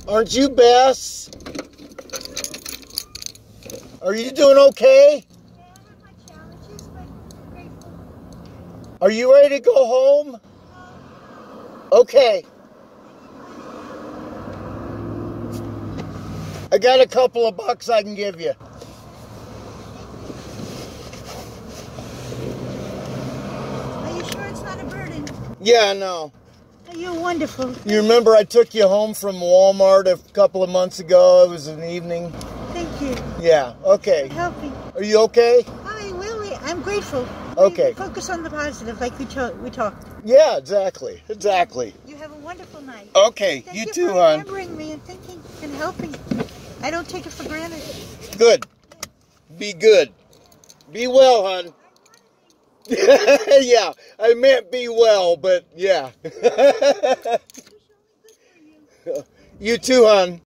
Aren't you Bess? Are you doing okay? Yeah, I have my challenges, but I'm grateful. Are you ready to go home? Okay. I got a couple of bucks I can give you. Are you sure it's not a burden? Yeah, I know. Oh, you're wonderful. You remember I took you home from Walmart a couple of months ago? It was an evening. Thank you Yeah, okay. for helping. Are you okay? I'm grateful. Okay. We focus on the positive like we talked. Yeah, exactly. Exactly. You have a wonderful night. Okay, Thank you you too, for hon. remembering me and thinking and helping. I don't take it for granted. Good. Be good. Be well, hon. Yeah, I meant be well, but yeah. You too, hon.